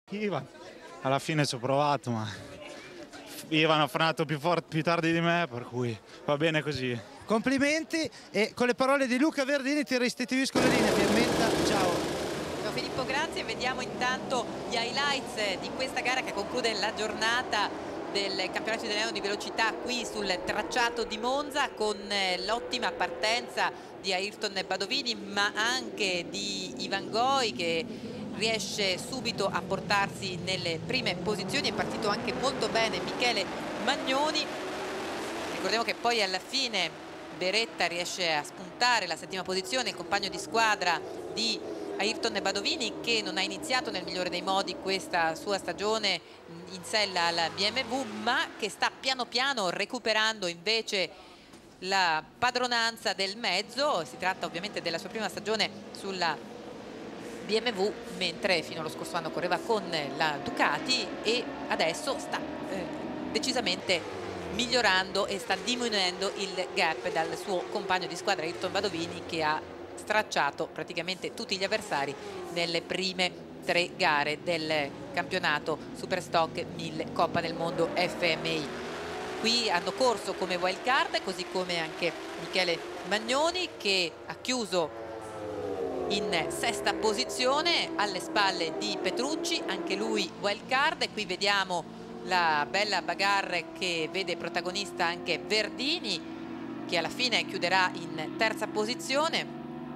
Ivan, alla fine ci ho provato, ma Ivan ha frenato più forte più tardi di me, per cui va bene così. Complimenti, e con le parole di Luca Verdini ti restituisco la linea. Fiammetta, ciao. Ciao Filippo, grazie. Vediamo intanto gli highlights di questa gara che conclude la giornata del campionato italiano di velocità qui sul tracciato di Monza, con l'ottima partenza di Ayrton Badovini, ma anche di Ivan Goi, che riesce subito a portarsi nelle prime posizioni. È partito anche molto bene Michele Magnoni. Ricordiamo che poi alla fine Beretta riesce a spuntare la settima posizione, il compagno di squadra di Ayrton Badovini, che non ha iniziato nel migliore dei modi questa sua stagione in sella al BMW, ma che sta piano piano recuperando invece la padronanza del mezzo. Si tratta ovviamente della sua prima stagione sulla BMW, mentre fino allo scorso anno correva con la Ducati, e adesso sta decisamente migliorando e sta diminuendo il gap dal suo compagno di squadra Ayrton Badovini, che ha stracciato praticamente tutti gli avversari nelle prime 3 gare del campionato Superstock 1000 Coppa del Mondo FMI. Qui hanno corso come wild card, così come anche Michele Magnoni, che ha chiuso in sesta posizione alle spalle di Petrucci, anche lui wild card. E qui vediamo la bella bagarre che vede protagonista anche Verdini, che alla fine chiuderà in terza posizione.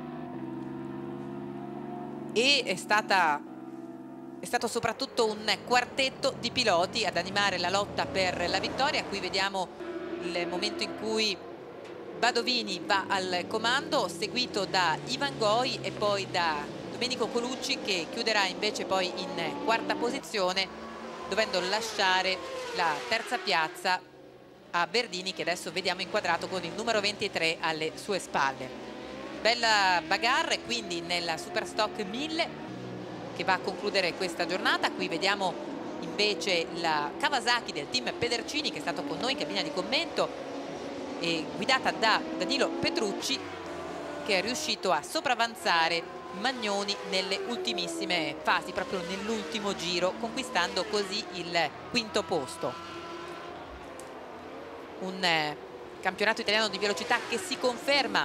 E è stato soprattutto un quartetto di piloti ad animare la lotta per la vittoria. Qui vediamo il momento in cui Badovini va al comando, seguito da Ivan Goi e poi da Domenico Colucci, che chiuderà invece poi in quarta posizione, dovendo lasciare la terza piazza a Verdini, che adesso vediamo inquadrato con il numero 23 alle sue spalle. Bella bagarre quindi nella Superstock 1000 che va a concludere questa giornata. Qui vediamo invece la Kawasaki del team Pedercini, che è stato con noi in cabina di commento, e guidata da Danilo Petrucci, che è riuscito a sopravanzare Magnoni nelle ultimissime fasi, proprio nell'ultimo giro, conquistando così il quinto posto. Un campionato italiano di velocità che si conferma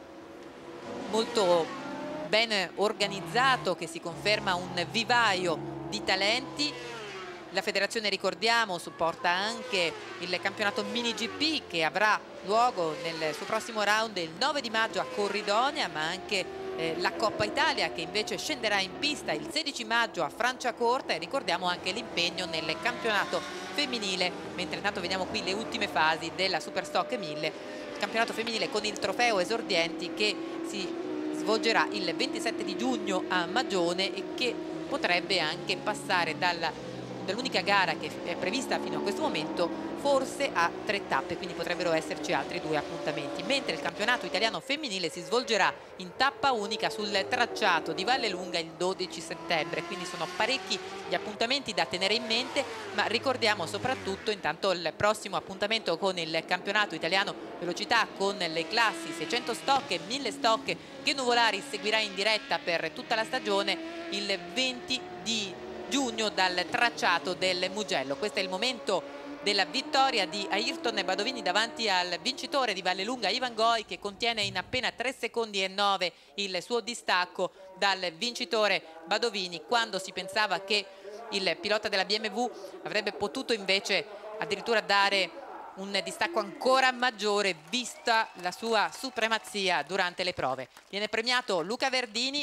molto ben organizzato, che si conferma un vivaio di talenti. La federazione, ricordiamo, supporta anche il campionato Mini GP, che avrà luogo nel suo prossimo round il 9 di maggio a Corridonia, ma anche la Coppa Italia, che invece scenderà in pista il 16 maggio a Franciacorta. E ricordiamo anche l'impegno nel campionato femminile, mentre intanto vediamo qui le ultime fasi della Superstock 1000, il campionato femminile con il trofeo esordienti, che si svolgerà il 27 di giugno a Magione e che potrebbe anche passare dall'unica gara che è prevista fino a questo momento forse a 3 tappe, quindi potrebbero esserci altri 2 appuntamenti, mentre il campionato italiano femminile si svolgerà in tappa unica sul tracciato di Vallelunga il 12 settembre, quindi sono parecchi gli appuntamenti da tenere in mente. Ma ricordiamo soprattutto intanto il prossimo appuntamento con il campionato italiano velocità, con le classi 600 stock e 1000 stock, che Nuvolari seguirà in diretta per tutta la stagione il 20 di giugno dal tracciato del Mugello. Questo è il momento della vittoria di Ayrton Badovini davanti al vincitore di Vallelunga Ivan Goi, che contiene in appena 3 secondi e 9 il suo distacco dal vincitore Badovini, quando si pensava che il pilota della BMW avrebbe potuto invece addirittura dare un distacco ancora maggiore, vista la sua supremazia durante le prove. Viene premiato Luca Verdini,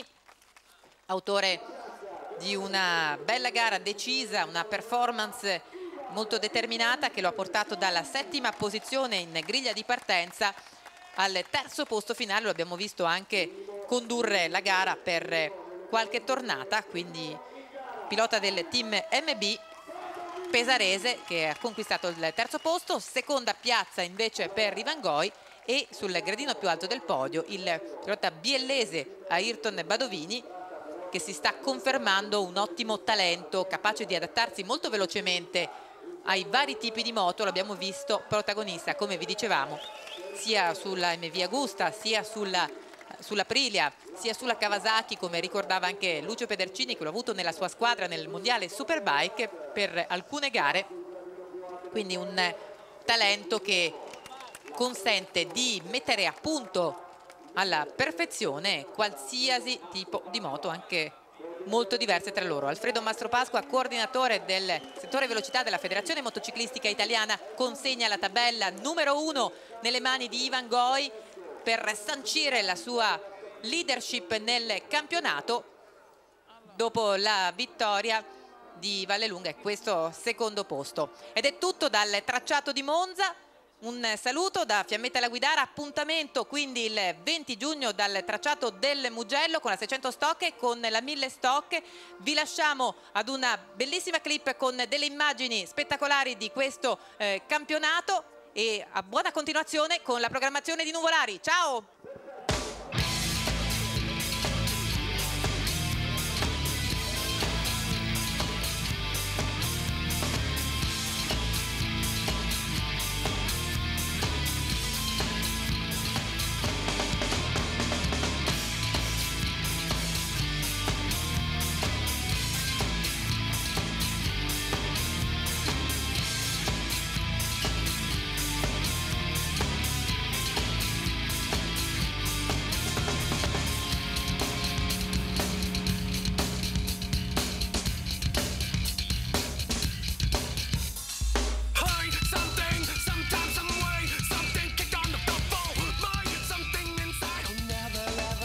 autore di una bella gara decisa, una performance molto determinata, che lo ha portato dalla settima posizione in griglia di partenza al terzo posto finale. Lo abbiamo visto anche condurre la gara per qualche tornata, quindi pilota del team MB pesarese, che ha conquistato il terzo posto. Seconda piazza invece per Ivan Goi, e sul gradino più alto del podio il pilota biellese Ayrton Badovini, che si sta confermando un ottimo talento, capace di adattarsi molto velocemente ai vari tipi di moto. L'abbiamo visto protagonista, come vi dicevamo, sia sulla MV Agusta sia sulla sull'Aprilia sia sulla Kawasaki, come ricordava anche Lucio Pedercini, che l'ha avuto nella sua squadra nel mondiale Superbike per alcune gare. Quindi un talento che consente di mettere a punto alla perfezione qualsiasi tipo di moto, anche molto diverse tra loro. Alfredo Mastropasqua, coordinatore del settore velocità della Federazione Motociclistica Italiana, consegna la tabella numero 1 nelle mani di Ivan Goy per sancire la sua leadership nel campionato dopo la vittoria di Vallelunga e questo secondo posto. Ed è tutto dal tracciato di Monza. Un saluto da Fiammetta La Guidara, appuntamento quindi il 20 giugno dal tracciato del Mugello con la 600 stock e con la 1000 stock. Vi lasciamo ad una bellissima clip con delle immagini spettacolari di questo campionato e a buona continuazione con la programmazione di Nuvolari. Ciao!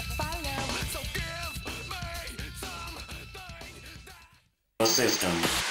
System.